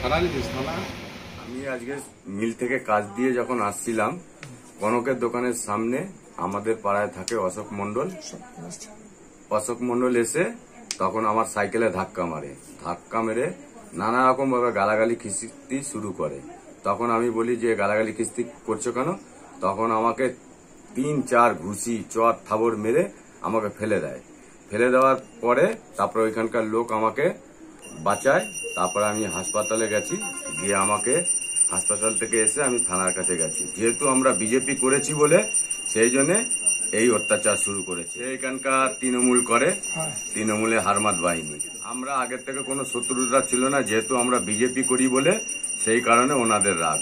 আমি আজকে মিল থেকে কাজ দিয়ে যখন আসছিলাম, কনকের দোকানের সামনে আমাদের পাড়ায় থাকে অশোক মন্ডল এসে তখন আমার সাইকেলে ধাক্কা মেরে নানা রকম ভাবে গালাগালি খিস্তি শুরু করে। তখন আমি বলি যে গালাগালি খিস্তি করছো কেন? তখন আমাকে 3-4 ঘুষি চর থাবর মেরে আমাকে ফেলে দেওয়ার পরে তারপরে ওইখানকার লোক আমাকে বাঁচায়। তারপরে আমি হাসপাতালে গেছি, গিয়ে আমাকে হাসপাতাল থেকে এসে আমি থানার কাছে গেছি। যেহেতু আমরা বিজেপি করেছি বলে সেই জন্য এই অত্যাচার শুরু করেছে। এখানকার তৃণমূল করে, তৃণমূলে হারমাত বাহিনী। আমরা আগের থেকে কোনো শত্রুতা ছিল না, যেহেতু আমরা বিজেপি করি বলে সেই কারণে ওনাদের রাগ।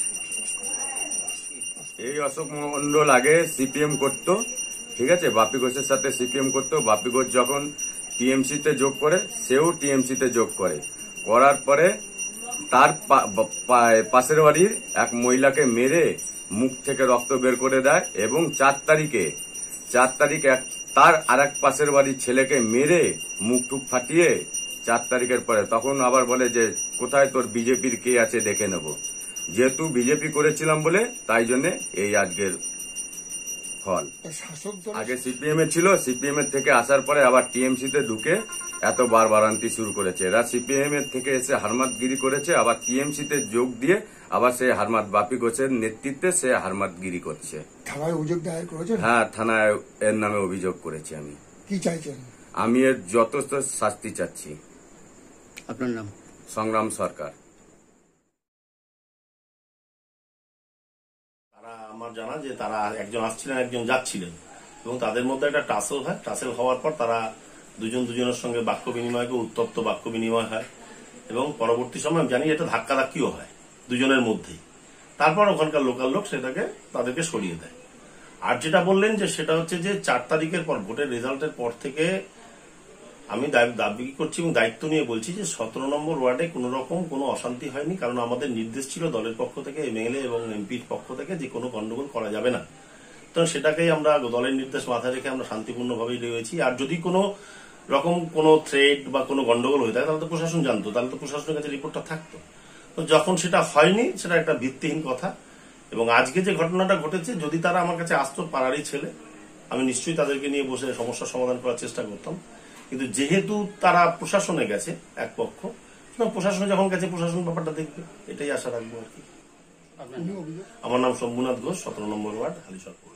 এই অশোক মন্ডল আগে সিপিএম করতো, ঠিক আছে, বাপি ঘোষের সাথে সিপিএম করতো। বাপি ঘোষ যখন টিএমসিতে যোগ করে, সেও টিএমসিতে যোগ করার পরে তার পাশের বাড়ির এক মহিলাকে মেরে মুখ থেকে রক্ত বের করে দেয় এবং 4 তারিখে তার আরেক পাশের বাড়ির ছেলেকে মেরে মুখ টুক ফাটিয়ে 4 তারিখের পরে তখন আবার বলে যে কোথায় তোর বিজেপির কে আছে দেখে নেব। যেহেতু বিজেপি করেছিলাম বলে তাই জন্য এই আজকের ফল। আগে সিপিএম এ ছিল, সিপিএম এর থেকে আসার পরে আবার টিএমসি তে ঢুকে এত বারবারান্তি শুরু করেছে। এরা সিপিএম এর থেকে এসে হারমাতগিরি করেছে, আবার টিএমসি তে যোগ দিয়ে আবার সেই হারমাত বাপি ঘোষের নেতৃত্বে সে হারমাতগিরি করছে। থানায় অভিযোগ দায়ের করেছেন? হ্যাঁ, থানায় এর নামে অভিযোগ করেছি। আমি কি চাইছেন? আমি এর যথেষ্ট শাস্তি চাচ্ছি। আপনার নাম? সংগ্রাম সরকার। আমার জানা যে তারা একজন আসছিলেন, একজন যাচ্ছিলেন এবং তাদের মধ্যে একটা টাসেল হওয়ার পর তারা দুজনের সঙ্গে বাক্য বিনিময়, উত্তপ্ত বাক্য বিনিময় হয় এবং পরবর্তী সময় আমি জানি এটা ধাক্কাধাক্কিও হয় দুজনের মধ্যেই। তারপর ওখানকার লোকাল লোক সেটাকে তাদেরকে সরিয়ে দেয়। আর যেটা বললেন যে সেটা হচ্ছে যে 4 তারিখের পর ভোটের রেজাল্টের পর থেকে আমি দাবি করছি এবং দায়িত্ব নিয়ে বলছি যে 17 নম্বর ওয়ার্ডে কোন রকম কোনো অশান্তি হয়নি, কারণ আমাদের নির্দেশ ছিল দলের পক্ষ থেকে, এমএলএ এবং এমপির পক্ষ থেকে যে কোনো গন্ডগোল করা যাবে না। তো সেটাকেই আমরা দলের নির্দেশ মাথায় রেখে আমরা শান্তিপূর্ণভাবেই রয়েছি। আর যদি কোনো রকম কোনো থ্রেড বা কোনো গন্ডগোল হয়ে থাকে তাহলে তো প্রশাসন জানতো, তাহলে তো প্রশাসনের কাছে রিপোর্টটা থাকতো। তো যখন সেটা হয়নি সেটা একটা ভিত্তিহীন কথা। এবং আজকে যে ঘটনাটা ঘটেছে, যদি তারা আমার কাছে আসতো পাড়ারই ছেলে, আমি নিশ্চয়ই তাদেরকে নিয়ে বসে সমস্যার সমাধান করার চেষ্টা করতাম। কিন্তু যেহেতু তারা প্রশাসনে গেছে এক পক্ষ, প্রশাসনে যখন গেছে প্রশাসন ব্যাপারটা দেখবে, এটাই আশা রাখবো আর কি। আমার নাম শম্ভুনাথ ঘোষ, 17 নম্বর ওয়ার্ড, হালিশহর।